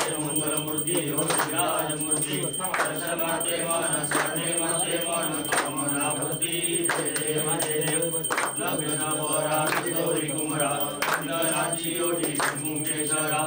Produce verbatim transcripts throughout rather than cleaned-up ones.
मंगलमूर्ती योगिराजमूर्ती दर्शनाते मन साठे मते मन कामना भक्ती देव देव लग्न बोरा गौरी कुमरा नाची योगी मुंगेश्वरा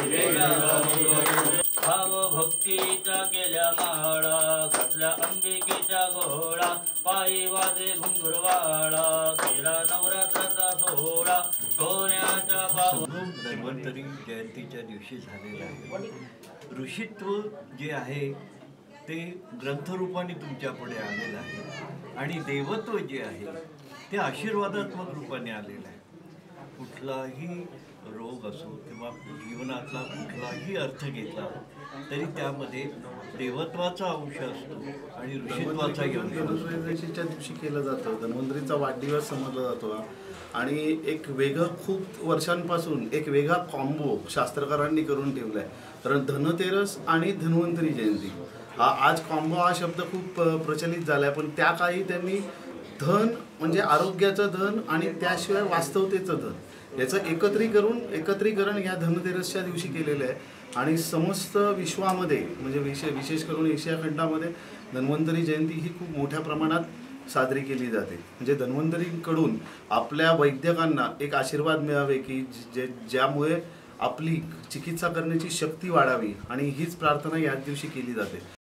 भाव भक्तीचा केल्या माळा घातल्या अंबिकेच्या घोळा पायी वाजे घुंगुरवाळा केला नवरात्राचा सोहळा सोन्याच्या पाव धन्वंतरी जयंतीच्या दिवशी झालेला आहे। ऋषित्व जे आहे ते ग्रंथरूपाने तुमच्यापुढे आलेलं आहे आणि देवत्व जे आहे ते आशीर्वादात्मक रूपाने आलेलं आहे। कुठलाही रोग असो किंवा जीवनातला कुठलाही अर्थ घेतला तरी त्यामध्ये देवत्वाचा अंश असतो आणि ऋषित्वाचाही अंश धन्वंतरीच्या दिवशी केलं जातं। धन्वंतरीचा वाढदिवस समजला जातो आणि एक वेगळं खूप वर्षांपासून एक वेगळा कॉम्बो शास्त्रकारांनी करून ठेवला आहे। कारण धनतेरस आणि धन्वंतरी जयंती हा आज कॉम्बो हा शब्द खूप प्रचलित झाला आहे, पण त्या काळी त्यांनी धन म्हणजे आरोग्याचं धन आणि त्याशिवाय वास्तवतेचं धन याचं एकत्रीकरण एकत्रीकरण ह्या धनतेरसच्या दिवशी केलेलं आहे आणि समस्त विश्वामध्ये म्हणजे विशेष विशेष करून एशिया खंडामध्ये धन्वंतरी जयंती ही खूप मोठ्या प्रमाणात साजरी केली जाते। म्हणजे धन्वंतरीकडून आपल्या वैद्यकांना एक आशीर्वाद मिळावे की जे ज्यामुळे आपली चिकित्सा करण्याची शक्ती वाढावी आणि हीच प्रार्थना याच दिवशी केली जाते।